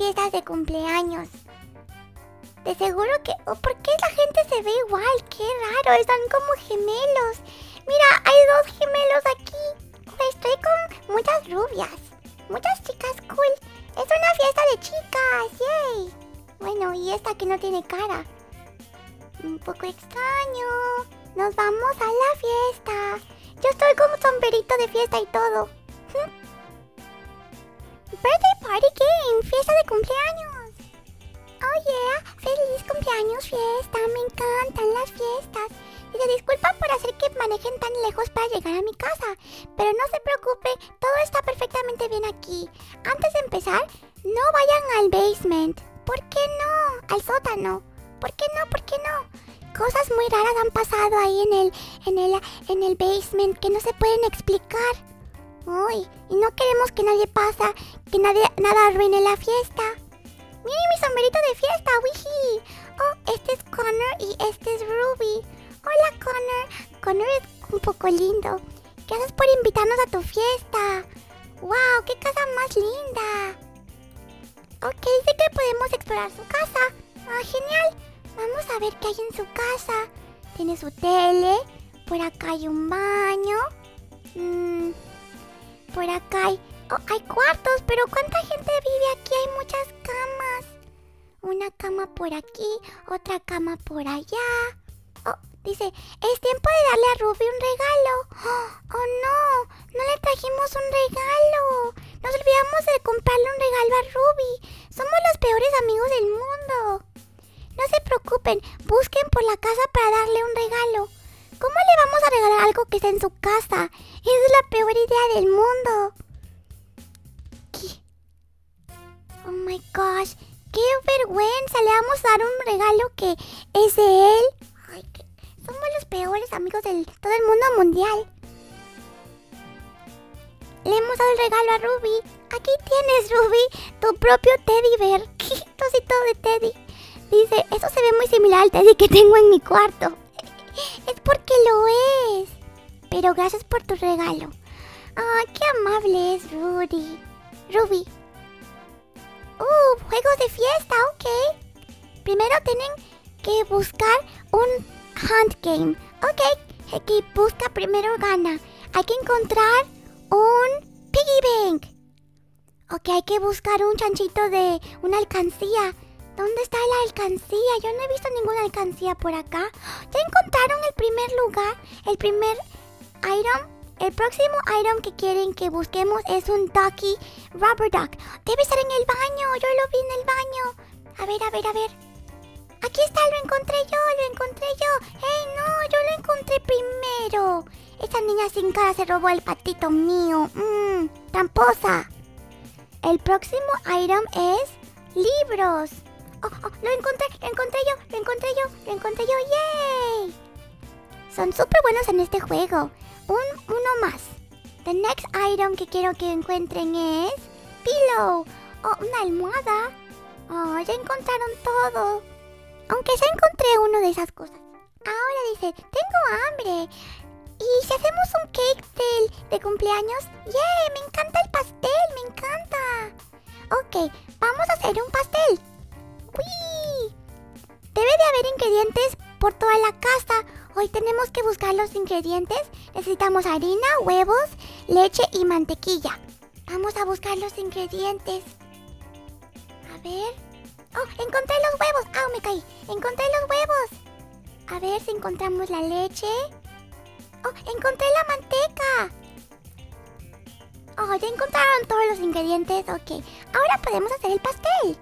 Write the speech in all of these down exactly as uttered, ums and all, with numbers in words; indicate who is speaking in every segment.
Speaker 1: fiestas de cumpleaños. De seguro que... Oh, ¿por qué la gente se ve igual? ¡Qué raro! Están como gemelos. Mira, hay dos gemelos aquí. Estoy con muchas rubias. Muchas chicas cool. Es una fiesta de chicas. ¡Yay! Bueno, y esta que no tiene cara. Un poco extraño. Nos vamos a la fiesta. Yo estoy con un sombrerito de fiesta y todo. Birthday party game. Fiesta de cumpleaños. Oh yeah. Feliz cumpleaños fiesta. Me encantan las fiestas. Y se disculpan por hacer que manejen tan lejos para llegar a mi casa. Pero no se preocupe. Todo está perfectamente bien aquí. Antes de empezar, no vayan al basement. ¿Por qué no? Al sótano. ¿Por qué no? ¿Por qué no? Cosas muy raras han pasado ahí en el, en el, en el basement que no se pueden explicar. Uy, y no queremos que nadie pase, que nadie, nada arruine la fiesta. Miren mi sombrerito de fiesta, wiji. Oh, este es Connor y este es Ruby. Hola Connor. Connor es un poco lindo. Gracias por invitarnos a tu fiesta. Wow, qué casa más linda. Ok, dice que podemos explorar su casa. Ah, genial. Vamos a ver qué hay en su casa. Tiene su tele. Por acá hay un baño. Mm, por acá hay... Oh, hay cuartos, pero ¿cuánta gente vive aquí? Hay muchas camas. Una cama por aquí, otra cama por allá. Oh, dice, es tiempo de darle a Ruby un regalo. Oh, oh no, no le trajimos un regalo. Nos olvidamos de comprarle un regalo a Ruby. Somos los peores amigos del mundo. No se preocupen, busquen por la casa para darle un regalo. ¿Cómo le vamos a regalar algo que está en su casa? Esa es la peor idea del mundo. ¿Qué? Oh my gosh, qué vergüenza. Le vamos a dar un regalo que es de él. Ay, que... Somos los peores amigos de todo el mundo mundial. Le hemos dado el regalo a Ruby. Aquí tienes, Ruby, tu propio teddy bear. Trocito de teddy. Dice, eso se ve muy similar al teddy que tengo en mi cuarto. Es porque lo es. Pero gracias por tu regalo. Ah, qué amable es Rudy. Ruby. Uh, juegos de fiesta, ok. Primero tienen que buscar un hunt game. Ok, el que busca primero gana. Hay que encontrar un piggy bank. Ok, hay que buscar un chanchito de una alcancía. ¿Dónde está la alcancía? Yo no he visto ninguna alcancía por acá. Ya encontraron el primer lugar, el primer item. El próximo item que quieren que busquemos es un ducky rubber duck. Debe estar en el baño, yo lo vi en el baño. A ver, a ver, a ver. Aquí está, lo encontré yo, lo encontré yo. ¡Ey, no! Yo lo encontré primero. Esa niña sin cara se robó el patito mío. Mmm, tramposa. El próximo item es libros. Oh, oh, lo encontré, lo encontré yo, lo encontré yo, lo encontré yo, ¡yay! Son súper buenos en este juego. Un, uno más. The next item que quiero que encuentren es pillow. Oh, una almohada. Oh, ya encontraron todo. Aunque ya encontré uno de esas cosas. Ahora dice, tengo hambre. ¿Y si hacemos un cake de, de cumpleaños? ¡Yay! Me encanta el pastel, me encanta. Ok, vamos a hacer un pastel. ¡Uy! Debe de haber ingredientes por toda la casa. Hoy tenemos que buscar los ingredientes. Necesitamos harina, huevos, leche y mantequilla. Vamos a buscar los ingredientes. A ver. ¡Oh! Encontré los huevos. ¡Ah! Me caí. Encontré los huevos. A ver si encontramos la leche. ¡Oh! Encontré la manteca. ¡Oh! Ya encontraron todos los ingredientes. Ok. Ahora podemos hacer el pastel.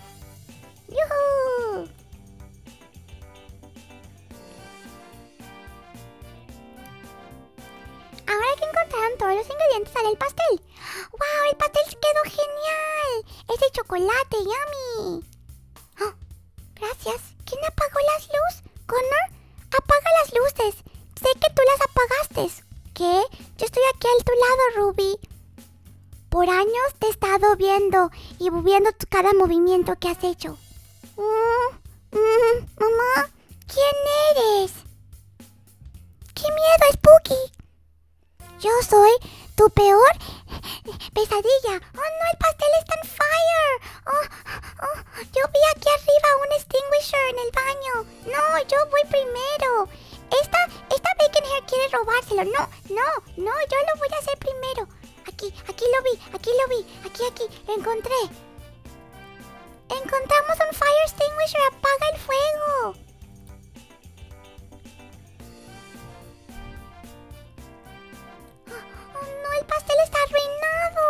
Speaker 1: ¡Yuhu! Ahora que encontraron todos los ingredientes para el pastel. ¡Wow! El pastel quedó genial. Es de chocolate, yummy. Oh, gracias. ¿Quién apagó las luces? ¿Connor? Apaga las luces. Sé que tú las apagaste. ¿Qué? Yo estoy aquí a tu lado, Ruby. Por años te he estado viendo y viendo tu, cada movimiento que has hecho. Mm, mm, mamá, ¿quién eres? ¡Qué miedo, Spooky! Yo soy tu peor pesadilla. ¡Oh, no! ¡El pastel está en fire! ¡Oh, baño. No, yo voy primero. Esta, esta Bacon Hair quiere robárselo. No, no, no, yo lo voy a hacer primero. Aquí, aquí lo vi, aquí lo vi. Aquí, aquí, lo encontré. Encontramos un fire extinguisher. Apaga el fuego. Oh, no, el pastel está arruinado.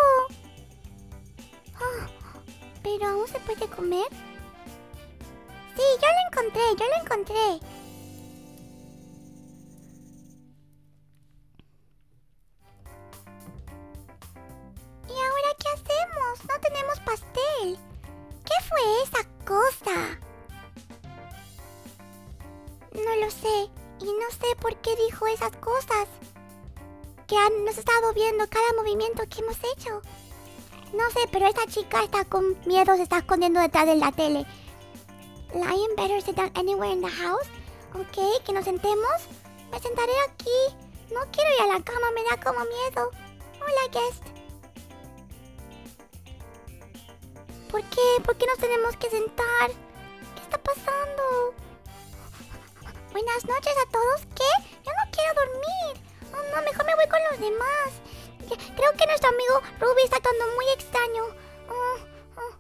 Speaker 1: Oh, ¿pero aún se puede comer? Sí, yo lo encontré, yo lo encontré. ¿Y ahora qué hacemos? No tenemos pastel. ¿Qué fue esa cosa? No lo sé. Y no sé por qué dijo esas cosas. Que han, nos ha estado viendo cada movimiento que hemos hecho. No sé, pero esta chica está con miedo, se está escondiendo detrás de la tele. Lion better sit down anywhere in the house. Ok, que nos sentemos. Me sentaré aquí. No quiero ir a la cama, me da como miedo. Hola, guest. ¿Por qué? ¿Por qué nos tenemos que sentar? ¿Qué está pasando? Buenas noches a todos. ¿Qué? Yo no quiero dormir. Oh, no, mejor me voy con los demás. Creo que nuestro amigo Ruby está actuando muy extraño. Oh, oh.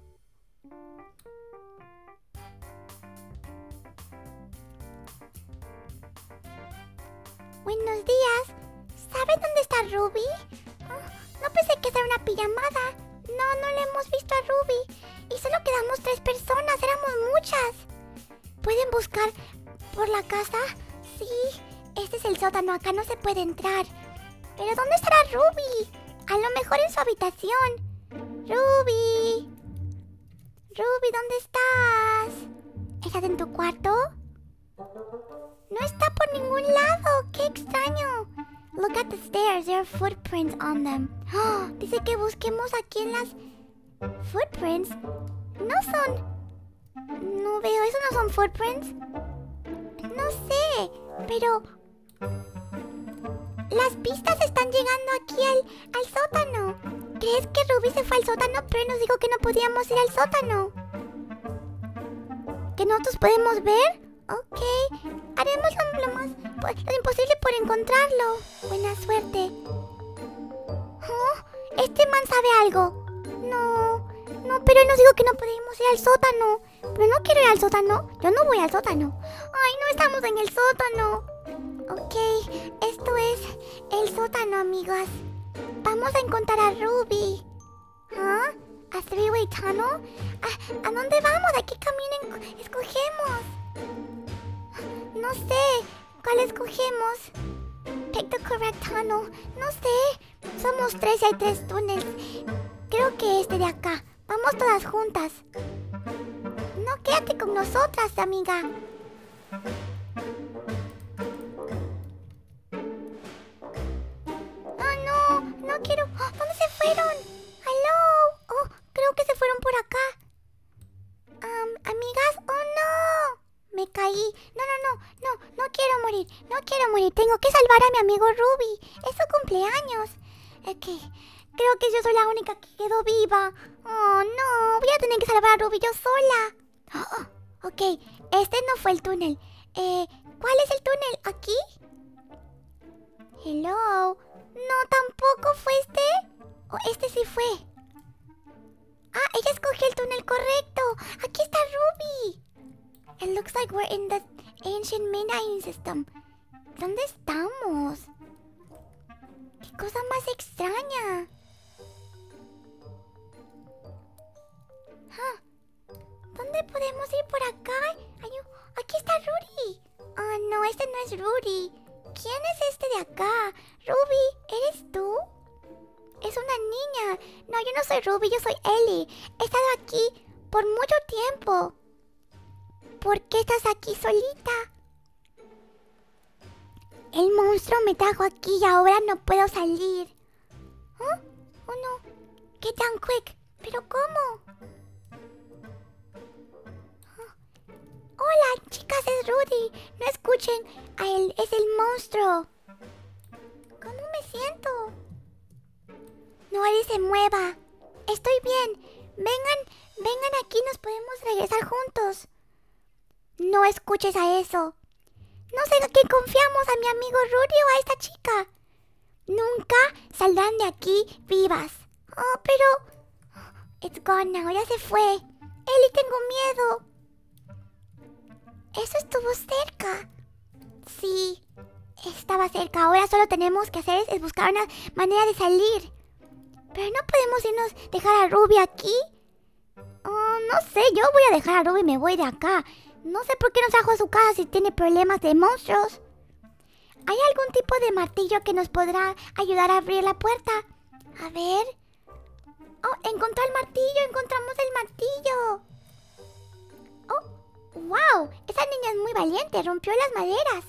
Speaker 1: Buenos días. ¿Saben dónde está Ruby? Oh, no pensé que era una pijamada. No, no le hemos visto a Ruby. Y solo quedamos tres personas, éramos muchas. ¿Pueden buscar por la casa? Sí, este es el sótano, acá no se puede entrar. ¿Pero dónde estará Ruby? A lo mejor en su habitación. Ruby. Ruby, ¿dónde estás? ¿Estás en tu cuarto? No está por ningún lado, qué extraño. Look at the stairs, there are footprints on them. Oh, dice que busquemos aquí en las... ¿Footprints? No son... No veo, ¿eso no son footprints? No sé, pero... Las pistas están llegando aquí al, al sótano. ¿Crees que Ruby se fue al sótano? Pero nos dijo que no podíamos ir al sótano. ¿Que nosotros podemos ver? Ok, haremos lo, lo más... lo imposible por encontrarlo. Buena suerte. Oh, este man sabe algo. No, no, pero él nos dijo que no podíamos ir al sótano. Pero no quiero ir al sótano. Yo no voy al sótano. Ay, no estamos en el sótano. Ok, esto es el sótano, amigas. Vamos a encontrar a Ruby. ¿Ah? ¿A three-way tunnel? ¿A, ¿A dónde vamos? ¿A qué camino escogemos? No sé. ¿Cuál escogemos? Pick the correct tunnel. No sé. Somos tres y hay tres túneles. Creo que este de acá. Vamos todas juntas. No, quédate con nosotras, amiga. Oh, no. No quiero... Oh, ¿dónde se fueron? ¿Aló? Oh, creo que se fueron por acá. Um, amigas, oh no. Me caí. No, no, no, no, no quiero morir. No quiero morir. Tengo que salvar a mi amigo Ruby. Es su cumpleaños. Ok, creo que yo soy la única que quedó viva. Oh no, voy a tener que salvar a Ruby yo sola. Oh, oh, ok, este no fue el túnel. Eh, ¿cuál es el túnel? ¿Aquí? Hello. No, tampoco fue este. Oh, este sí fue. Ah, ella escogió el túnel correcto. Aquí está Ruby. It looks like we're in the ancient midnight system. ¿Dónde estamos? ¡Qué cosa más extraña! Ah, ¿dónde podemos ir por acá? Ay, aquí está Rudy. Oh, no, este no es Rudy. ¿Quién es este de acá? Ruby, ¿eres tú? Es una niña. No, yo no soy Ruby, yo soy Ellie. He estado aquí por mucho tiempo. ¿Por qué estás aquí solita? El monstruo me trajo aquí y ahora no puedo salir. ¿Oh? Oh no. ¿Qué tan quick? ¿Pero cómo? Oh. Hola, chicas, es Rudy. No escuchen a él, es el monstruo. ¿Cómo me siento? No, Ellie se mueva. Estoy bien. Vengan, vengan aquí, nos podemos regresar juntos. No escuches a eso. No sé a quién confiamos, a mi amigo Rudy o a esta chica. Nunca saldrán de aquí vivas. Oh, pero... It's gone now, ya se fue. Ellie, tengo miedo. Eso estuvo cerca. Sí, estaba cerca. Ahora solo tenemos que hacer es buscar una manera de salir. Pero no podemos irnos, dejar a Ruby aquí. Oh, no sé, yo voy a dejar a Ruby y me voy de acá. No sé por qué nos trajo a su casa si tiene problemas de monstruos. ¿Hay algún tipo de martillo que nos podrá ayudar a abrir la puerta? A ver. Oh, encontró el martillo, encontramos el martillo. Oh, wow, esa niña es muy valiente, rompió las maderas.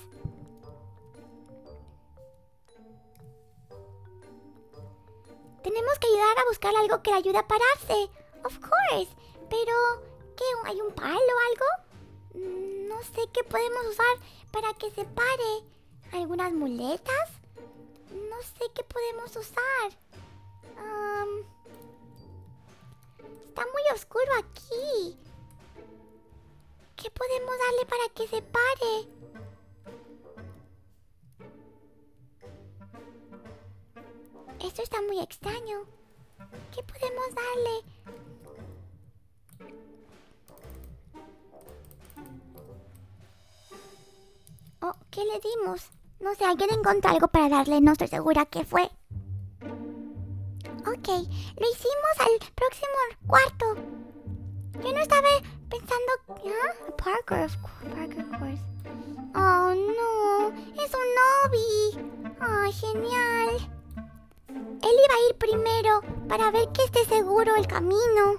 Speaker 1: Tenemos que ayudar a buscar algo que le ayude a pararse. Of course. Pero, ¿qué? ¿Hay un palo o algo? No sé qué podemos usar para que se pare. ¿Algunas muletas? No sé qué podemos usar. Um, está muy oscuro aquí. ¿Qué podemos darle para que se pare? Esto está muy extraño. ¿Qué podemos darle? Oh, ¿qué le dimos? No sé, alguien encontró algo para darle, no estoy segura qué fue. Ok, lo hicimos al próximo cuarto. Yo no estaba pensando... ¿Ah? Parker, of course, Parker course. Oh, no, es un Obi. Oh, genial. Él iba a ir primero para ver que esté seguro el camino.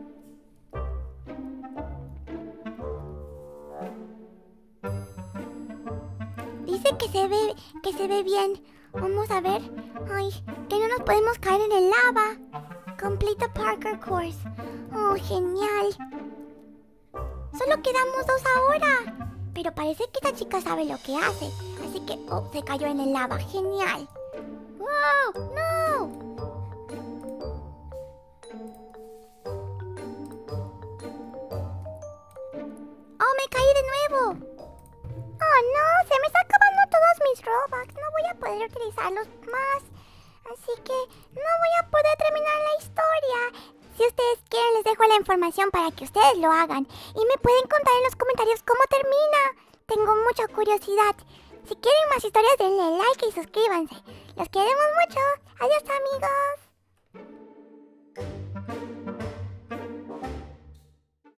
Speaker 1: Dice que se ve, que se ve bien. Vamos a ver. Ay, que no nos podemos caer en el lava. Complete the Parker course. Oh, genial. Solo quedamos dos ahora. Pero parece que esta chica sabe lo que hace. Así que, oh, se cayó en el lava. Genial. ¡Wow! ¡No! ¡Oh, me caí de nuevo! ¡Oh, no! Se me está acabando todos mis Robux. No voy a poder utilizarlos más. Así que no voy a poder terminar la historia. Si ustedes quieren, les dejo la información para que ustedes lo hagan. Y me pueden contar en los comentarios cómo termina. Tengo mucha curiosidad. Si quieren más historias, denle like y suscríbanse. Los queremos mucho. Adiós, amigos.